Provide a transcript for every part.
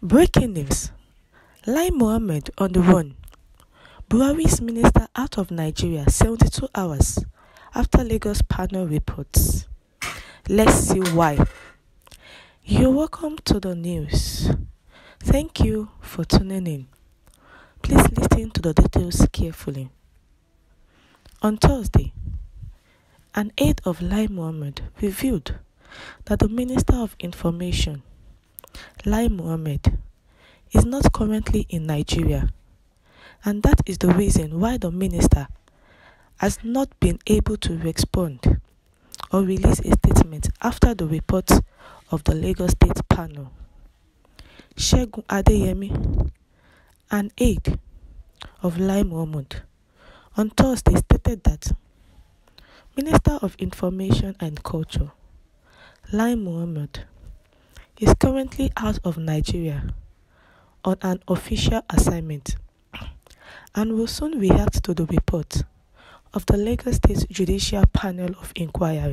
Breaking news. Lai Mohammed on the run. Buhari's minister out of Nigeria 72 hours after Lagos panel reports. Let's see why. You're welcome to the news. Thank you for tuning in. Please listen to the details carefully. On Thursday, an aide of Lai Mohammed revealed that the Minister of Information, Lai Mohammed, is not currently in Nigeria, and that is the reason why the minister has not been able to respond or release a statement after the report of the Lagos State panel. Segun Adeyemi, an aide of Lai Mohammed, on Thursday stated that Minister of Information and Culture, Lai Mohammed, is currently out of Nigeria on an official assignment and will soon react to the report of the Lagos State Judicial Panel of Inquiry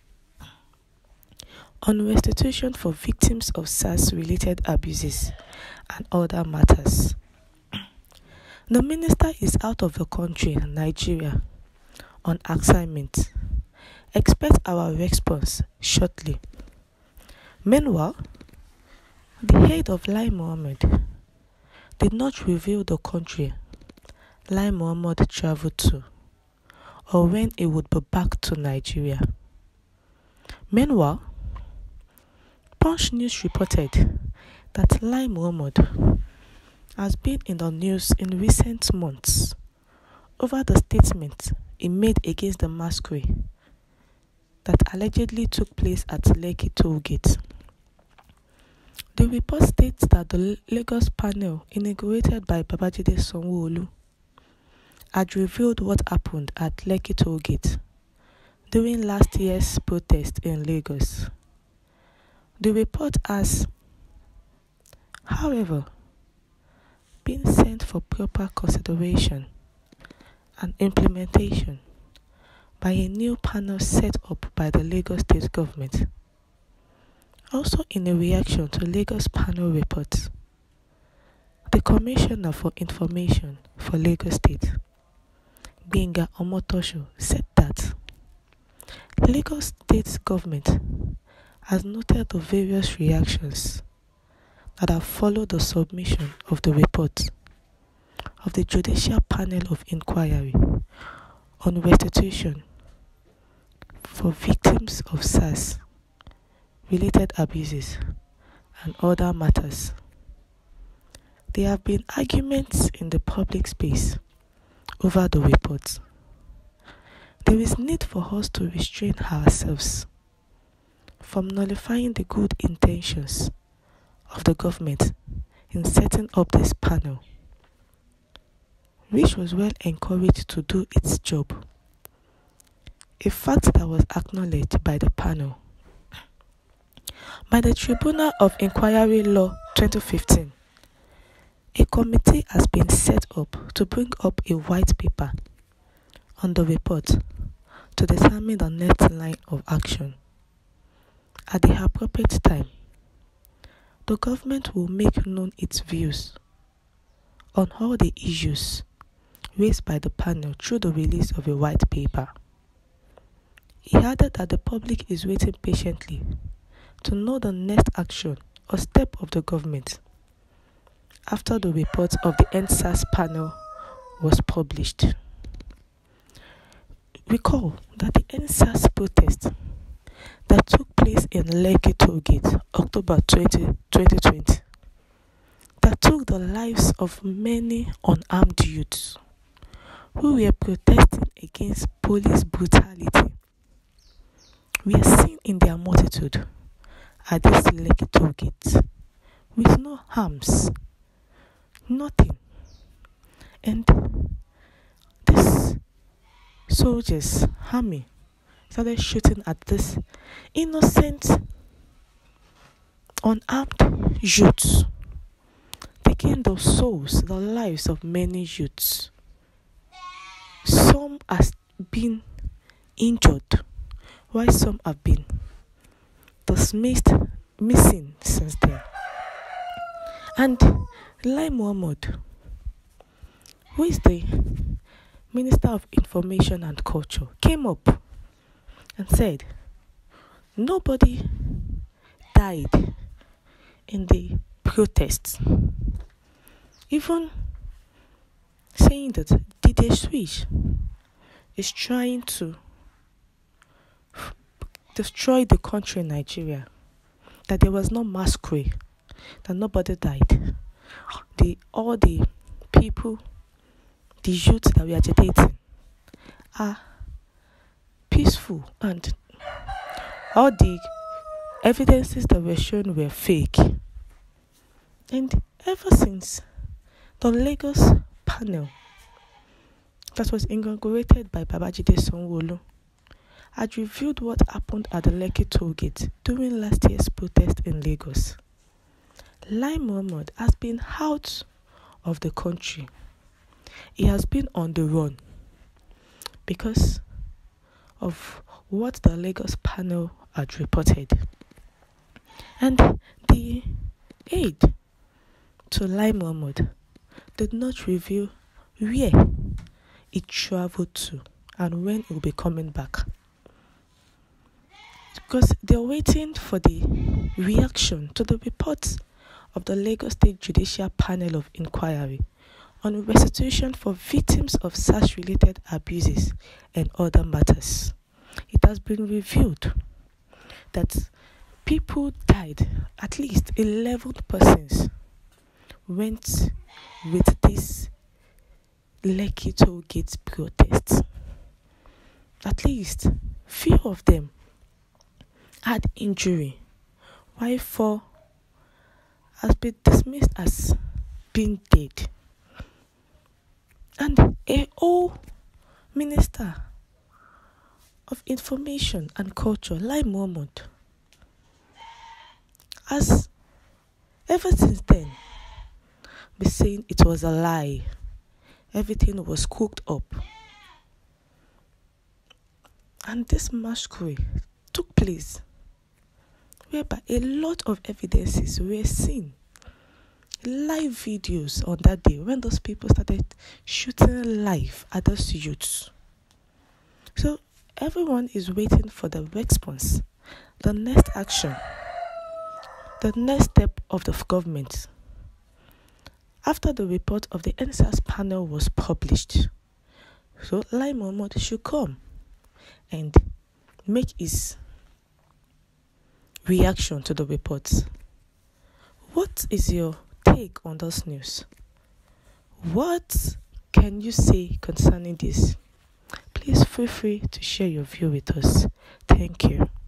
on restitution for victims of SARS-related abuses and other matters. The minister is out of the country, Nigeria, on assignment. Expect our response shortly. Meanwhile, the head of Lai Mohammed did not reveal the country Lai Mohammed traveled to or when he would be back to Nigeria. Meanwhile, Punch News reported that Lai Mohammed has been in the news in recent months over the statement he made against the massacre that allegedly took place at Lekki Toll Gate. The report states that the Lagos panel, inaugurated by Babajide Sanwo-Olu, had revealed what happened at Lekki Toll Gate during last year's protest in Lagos. The report has, however, been sent for proper consideration and implementation by a new panel set up by the Lagos State government. Also in a reaction to Lagos panel reports, the Commissioner for Information for Lagos State, Gbenga Omotosho, said that Lagos State government has noted the various reactions that have followed the submission of the report of the Judicial Panel of Inquiry on restitution for victims of SARS-related abuses and other matters. There have been arguments in the public space over the report. There is need for us to restrain ourselves from nullifying the good intentions of the government in setting up this panel, which was well encouraged to do its job, a fact that was acknowledged by the panel. By the Tribunal of Inquiry Law 2015, a committee has been set up to bring up a white paper on the report to determine the next line of action. At the appropriate time, the government will make known its views on all the issues raised by the panel through the release of a white paper. He added that the public is waiting patiently to know the next action or step of the government after the report of the EndSARS panel was published. Recall that the EndSARS protest that took place in Lekki Toll Gate, October 2020, that took the lives of many unarmed youths who were protesting against police brutality, were seen in their multitude at this Lekki Toll Gate with no arms, nothing. And this soldiers, army, started shooting at this innocent, unarmed youths, taking the souls, the lives of many youths. Some have been injured, while some have been dismissed, missing since then. And Lai Mohammed, who is the Minister of Information and Culture, came up and said nobody died in the protests. Even saying that DJ Switch is trying to destroy the country Nigeria, that there was no masquerade, that nobody died. All the people, the youths that we are agitating are peaceful, and all the evidences that were shown were fake. And ever since the Lagos panel that was inaugurated by Babajide Sanwo-Olu had revealed what happened at the Lekki toll gate during last year's protest in Lagos, Lai Mohammed has been out of the country. He has been on the run because of what the Lagos panel had reported. And the aide to Lai Mohammed did not reveal where he traveled to and when he will be coming back, because they're waiting for the reaction to the reports of the Lagos State Judicial Panel of Inquiry on restitution for victims of SARS-related abuses and other matters. It has been revealed that people died, at least 11 persons went with this Lekki toll gate protests. At least few of them had injury, while 4 has been dismissed as being dead. And a whole Minister of Information and Culture, Lai Mohammed, has ever since then been saying it was a lie. Everything was cooked up. And this masquerade took place whereby a lot of evidences were seen. Live videos on that day when those people started shooting live at those youths. So everyone is waiting for the response, the next action, the next step of the government. After the report of the NSAS panel was published, so Lai Mohammed should come and make his reaction to the reports. What is your take on this news? What can you say concerning this? Please feel free to share your view with us. Thank you.